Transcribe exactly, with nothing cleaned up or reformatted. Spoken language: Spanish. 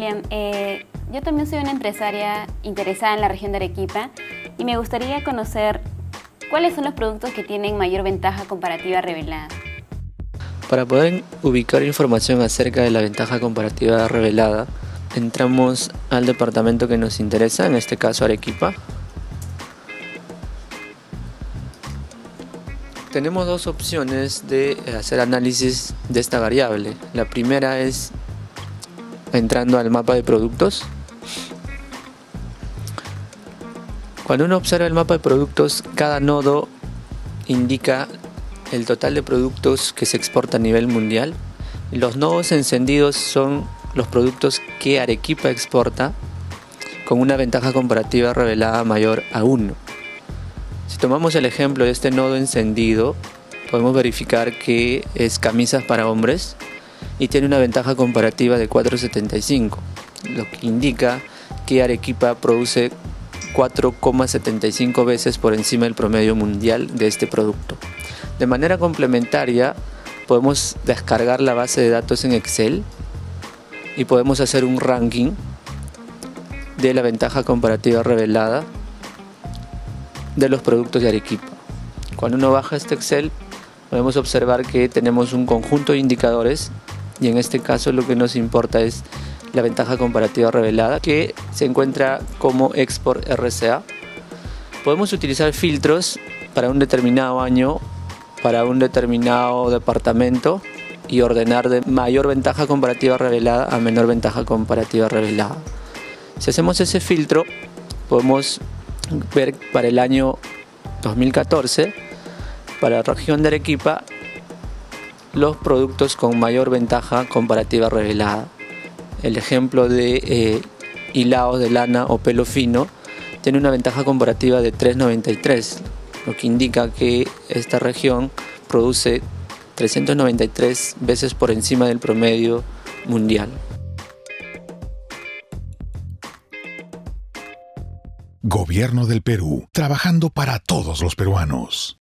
Miriam, eh, yo también soy una empresaria interesada en la región de Arequipa y me gustaría conocer cuáles son los productos que tienen mayor ventaja comparativa revelada. Para poder ubicar información acerca de la ventaja comparativa revelada, entramos al departamento que nos interesa, en este caso Arequipa. Tenemos dos opciones de hacer análisis de esta variable. La primera es entrando al mapa de productos. Cuando uno observa el mapa de productos, cada nodo indica el total de productos que se exporta a nivel mundial. Los nodos encendidos son los productos que Arequipa exporta con una ventaja comparativa revelada mayor a uno. Si tomamos el ejemplo de este nodo encendido, podemos verificar que es camisas para hombres y tiene una ventaja comparativa de cuatro coma setenta y cinco, lo que indica que Arequipa produce cuatro coma setenta y cinco veces por encima del promedio mundial de este producto. De manera complementaria, podemos descargar la base de datos en Excel y podemos hacer un ranking de la ventaja comparativa revelada de los productos de Arequipa. Cuando uno baja este Excel, podemos observar que tenemos un conjunto de indicadores y en este caso lo que nos importa es la ventaja comparativa revelada, que se encuentra como Export R C A. Podemos utilizar filtros para un determinado año, para un determinado departamento y ordenar de mayor ventaja comparativa revelada a menor ventaja comparativa revelada. Si hacemos ese filtro, podemos ver para el año dos mil catorce, para la región de Arequipa, los productos con mayor ventaja comparativa revelada. El ejemplo de eh, hilados de lana o pelo fino tiene una ventaja comparativa de tres coma noventa y tres, lo que indica que esta región produce trescientas noventa y tres veces por encima del promedio mundial. Gobierno del Perú, trabajando para todos los peruanos.